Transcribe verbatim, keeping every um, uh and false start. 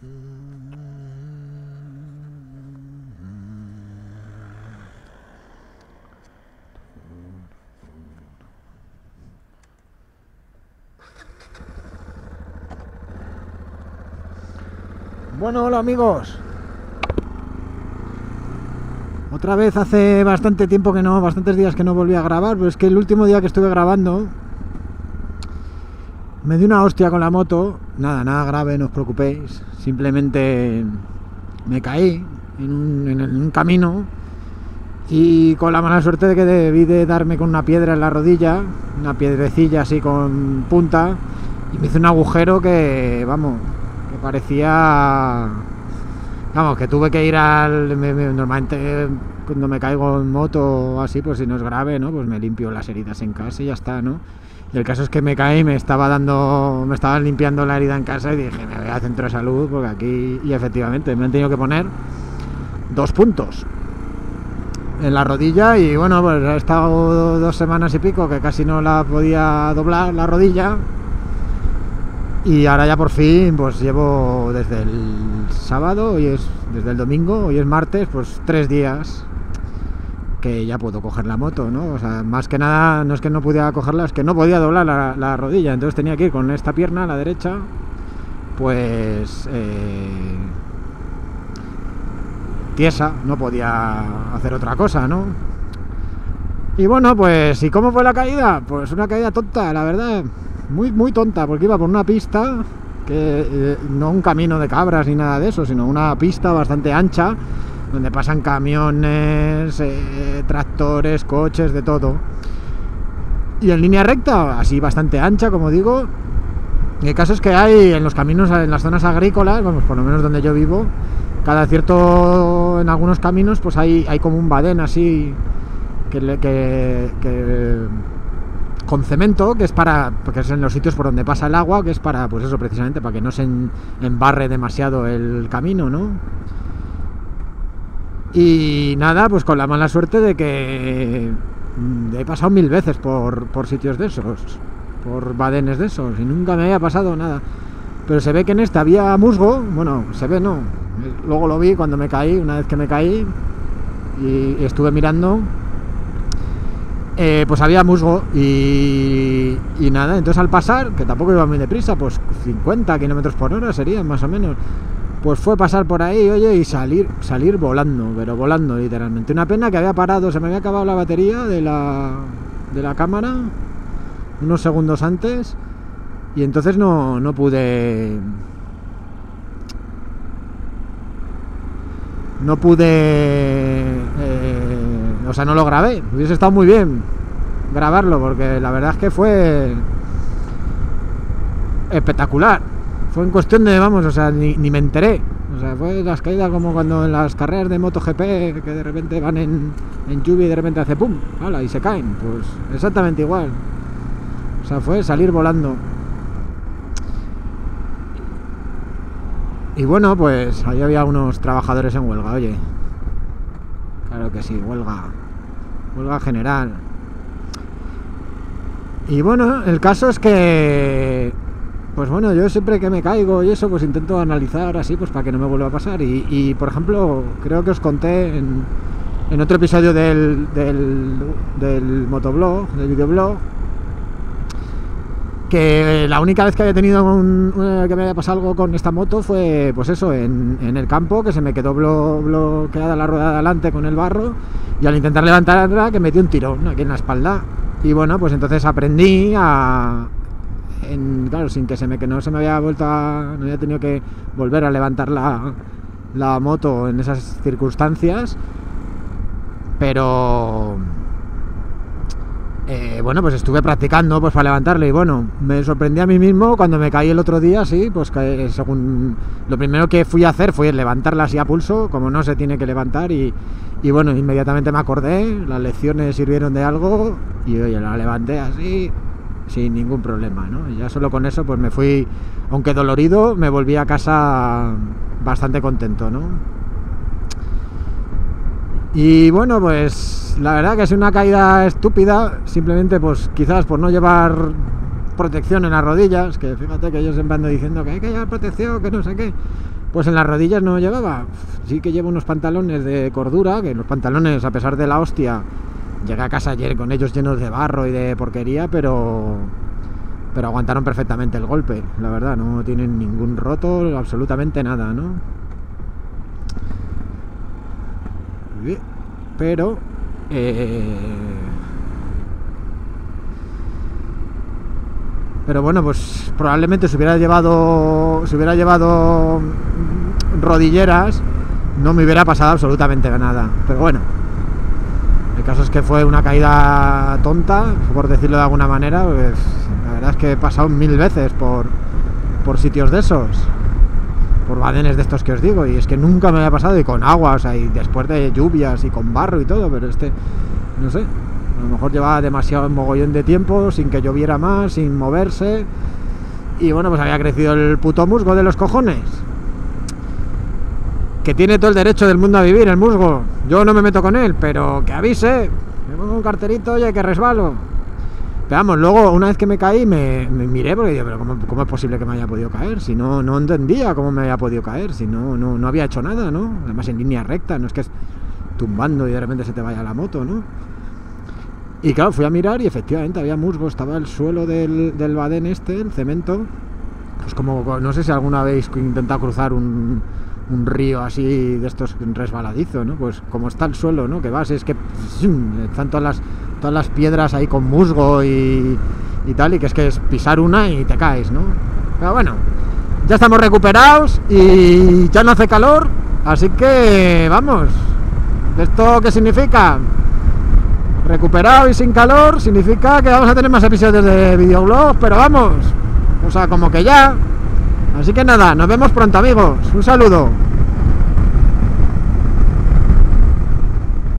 Bueno, hola amigos. Otra vez hace bastante tiempo que no, bastantes días que no volví a grabar, pero es que el último día que estuve grabando me di una hostia con la moto. Nada, nada grave, no os preocupéis. Simplemente me caí en un, en un camino y con la mala suerte de que debí de darme con una piedra en la rodilla, una piedrecilla así con punta, y me hizo un agujero que, vamos, que parecía... Vamos, que tuve que ir al... Me, me, normalmente cuando me caigo en moto o así, pues si no es grave, ¿no? Pues me limpio las heridas en casa y ya está, ¿no? Y el caso es que me caí, me estaba dando... Me estaban limpiando la herida en casa y dije, me voy al centro de salud porque aquí... Y efectivamente, me han tenido que poner dos puntos en la rodilla y bueno, pues he estado dos semanas y pico que casi no la podía doblar la rodilla. Y ahora ya por fin, pues llevo desde el sábado, hoy es desde el domingo, hoy es martes, pues tres días que ya puedo coger la moto, ¿no? O sea, más que nada, no es que no pudiera cogerla, es que no podía doblar la, la rodilla, entonces tenía que ir con esta pierna, la derecha, pues eh, tiesa, no podía hacer otra cosa, ¿no? Y bueno, pues, ¿y cómo fue la caída? Pues una caída tonta, la verdad. Muy, muy tonta, porque iba por una pista, que eh, no un camino de cabras ni nada de eso, sino una pista bastante ancha, donde pasan camiones, eh, tractores, coches, de todo. Y en línea recta, así bastante ancha, como digo. El caso es que hay en los caminos, en las zonas agrícolas, vamos, por lo menos donde yo vivo, cada cierto, en algunos caminos, pues hay, hay como un badén así, que... que, que con cemento, que es para, porque es en los sitios por donde pasa el agua, que es para, pues eso, precisamente, para que no se embarre demasiado el camino, ¿no? Y nada, pues con la mala suerte de que he pasado mil veces por, por sitios de esos, por badenes de esos, y nunca me había pasado nada. Pero se ve que en esta había musgo, bueno, se ve no, luego lo vi cuando me caí, una vez que me caí, y estuve mirando. Eh, pues había musgo y, y nada, entonces al pasar, que tampoco iba muy deprisa, pues cincuenta kilómetros por hora serían más o menos, pues fue pasar por ahí, oye, y salir salir volando, pero volando literalmente. Una pena que había parado, se me había acabado la batería de la, de la cámara unos segundos antes y entonces no, no pude... No pude... Eh, o sea, no lo grabé. Hubiese estado muy bien grabarlo, porque la verdad es que fue espectacular. Fue en cuestión de, vamos, o sea, ni, ni me enteré. O sea, fue las caídas como cuando en las carreras de MotoGP, que de repente van en, en lluvia y de repente hace pum, ¡hala! Y se caen. Pues exactamente igual. O sea, fue salir volando. Y bueno, pues ahí había unos trabajadores en huelga, oye. Claro que sí, huelga. Huelga general. Y bueno, el caso es que... Pues bueno, yo siempre que me caigo y eso, pues intento analizar así, pues para que no me vuelva a pasar. Y, y por ejemplo, creo que os conté en, en otro episodio del, del, del motoblog, del videoblog, que la única vez que había tenido un, que me había pasado algo con esta moto fue, pues eso, en, en el campo, que se me quedó blo, bloqueada la rueda de adelante con el barro, y al intentar levantarla que metí un tirón aquí en la espalda. Y bueno, pues entonces aprendí a... En, claro, sin que se me que no se me había vuelto a, no había tenido que volver a levantar la, la moto en esas circunstancias, pero... Eh, bueno, pues estuve practicando pues para levantarle y bueno, me sorprendí a mí mismo cuando me caí el otro día, sí, pues que según lo primero que fui a hacer fue levantarla así a pulso, como no se tiene que levantar y, y bueno, inmediatamente me acordé, las lecciones sirvieron de algo y oye, la levanté así sin ningún problema, ¿no? Y ya solo con eso pues me fui, aunque dolorido, me volví a casa bastante contento, ¿no? Y bueno, pues la verdad que es una caída estúpida, simplemente pues quizás por no llevar protección en las rodillas, que fíjate que ellos siempre andan diciendo que hay que llevar protección, que no sé qué. Pues en las rodillas no llevaba. Sí que llevo unos pantalones de cordura, que los pantalones, a pesar de la hostia, llegué a casa ayer con ellos llenos de barro y de porquería, pero pero aguantaron perfectamente el golpe, la verdad, no tienen ningún roto, absolutamente nada, ¿no? Pero eh, pero bueno, pues probablemente si hubiera llevado si hubiera llevado rodilleras no me hubiera pasado absolutamente nada, pero bueno, el caso es que fue una caída tonta, por decirlo de alguna manera. Pues la verdad es que he pasado mil veces por, por sitios de esos, por badenes de estos que os digo, y es que nunca me había pasado, y con agua, o sea, y después de lluvias y con barro y todo, pero este, no sé, a lo mejor llevaba demasiado mogollón de tiempo sin que lloviera más, sin moverse, y bueno, pues había crecido el puto musgo de los cojones, que tiene todo el derecho del mundo a vivir, el musgo. Yo no me meto con él, pero que avise, me pongo un carterito, oye, que resbalo. Pero vamos, luego, una vez que me caí, me, me miré, porque digo, pero ¿cómo, ¿cómo es posible que me haya podido caer? Si no, no entendía cómo me había podido caer, si no, no, no había hecho nada, ¿no? Además en línea recta, no es que es tumbando y de repente se te vaya la moto, ¿no? Y claro, fui a mirar y efectivamente había musgo, estaba el suelo del, del badén este, el cemento, pues como, no sé si alguna vez habéis intentado cruzar un, un río así de estos resbaladizo, ¿no? Pues como está el suelo, ¿no? Que vas, es que están todas las, todas las piedras ahí con musgo y, y tal, y que es que es pisar una y te caes, ¿no? Pero bueno, ya estamos recuperados y ya no hace calor, así que vamos. ¿Esto qué significa? Recuperado y sin calor significa que vamos a tener más episodios de videoblog, pero vamos, o sea, como que ya. Así que nada, nos vemos pronto, amigos. Un saludo.